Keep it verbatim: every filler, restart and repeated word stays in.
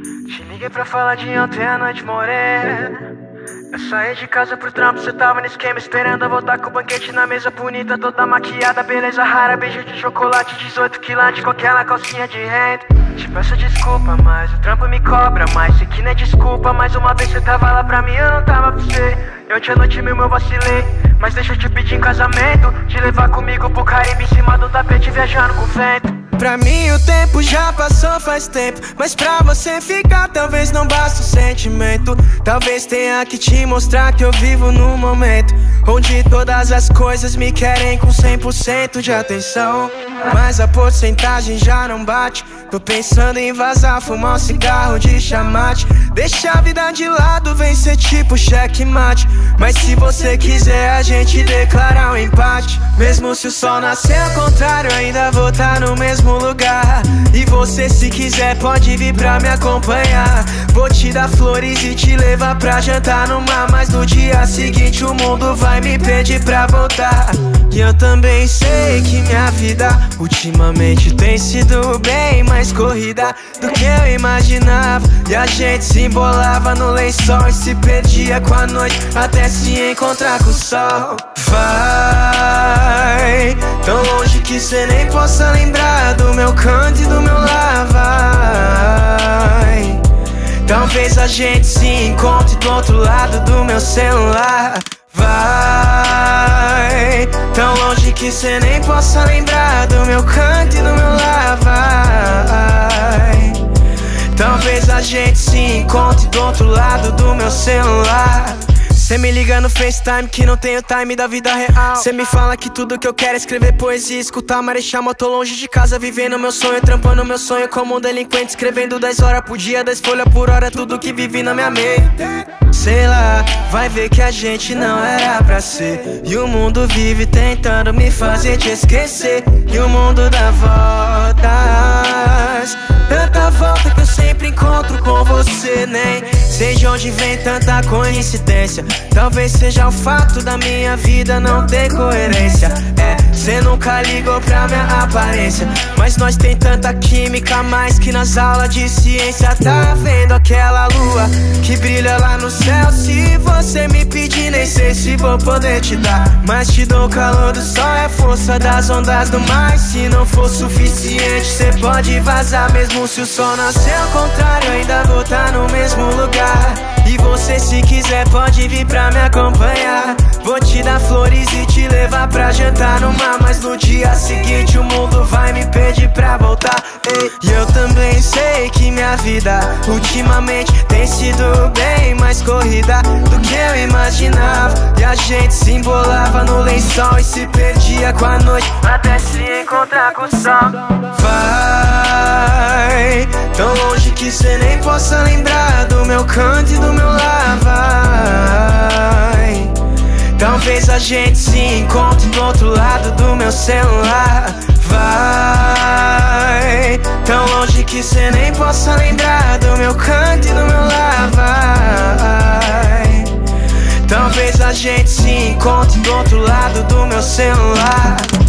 Te liguei pra falar de ontem à noite, morena. Eu saí de casa pro trampo, cê tava no esquema, esperando eu voltar com o banquete na mesa bonita, toda maquiada, beleza rara, beijo de chocolate, dezoito quilates com aquela calcinha de renda. Te peço desculpa, mas o trampo me cobra mais, sei que não é desculpa, mais uma vez cê tava lá pra mim, eu não tava pra você. E ontem à noite mesmo eu vacilei, mas deixa eu te pedir em casamento, te levar comigo pro Caribe em cima do tapete, viajando com o vento. Pra mim o tempo já passou faz tempo, mas pra você ficar talvez não basta o sentimento. Talvez tenha que te mostrar que eu vivo no momento onde todas as coisas me querem com cem por cento de atenção, mas a porcentagem já não bate. Tô pensando em vazar, fumar um cigarro de chamate, deixar a vida de lado, vencer tipo checkmate. Mas se você quiser a gente declarar um empate, mesmo se o sol nascer ao contrário, ainda vou estar no mesmo lugar. E você se quiser pode vir pra me acompanhar, vou te dar flores e te levar pra jantar no mar, mas no dia seguinte o mundo vai me pedir pra voltar. E eu também sei que minha vida ultimamente tem sido bem mais corrida do que eu imaginava, e a gente se embolava no lençol e se perdia com a noite até se encontrar com o sol. Vai tão longe que cê nem possa lembrar do meu canto e do meu lar. Vai, talvez a gente se encontre do outro lado do meu celular. Vai tão longe que cê nem possa lembrar do meu canto e do meu lar. Vai, talvez a gente se encontre do outro lado do meu celular. Cê me liga no FaceTime que não tenho time da vida real. Cê me fala que tudo que eu quero é escrever poesia, escutar Marechal. Mas tô longe de casa, vivendo meu sonho, trampando meu sonho como um delinquente, escrevendo dez horas por dia, dez folhas por hora, tudo que vivi na minha mente. Sei lá, vai ver que a gente não era pra ser, e o mundo vive tentando me fazer te esquecer. E o mundo dá voltas, tanta volta que eu sempre encontro com você, nem sei de onde vem tanta coincidência. Talvez seja o fato da minha vida não ter coerência. É, cê nunca ligou pra minha aparência, mas nós tem tanta química mais que nas aulas de ciência. Tá vendo aquela lua que brilha lá no céu? Se você me pedir, nem sei se vou poder te dar, mas te dou o calor do sol, é força das ondas do mar. Se não for suficiente, cê pode vazar, mesmo se o sol nascer ao contrário, ainda vou estar no mesmo lugar. E você se quiser pode vir pra me acompanhar, vou te dar flores e te levar pra jantar no mar, mas no dia seguinte o mundo vai me pedir pra voltar. Ei, e eu também sei que minha vida ultimamente tem sido bem mais corrida do que eu imaginava, e a gente se embolava no lençol e se perdia com a noite até se encontrar com o sol. Vai tão longe que cê nem possa lembrar do meu canto e do meu lar. Vai, talvez a gente se encontre do outro lado do meu celular. Vai tão longe que cê nem possa lembrar do meu canto e do meu lar. Vai, talvez a gente se encontre do outro lado do meu celular.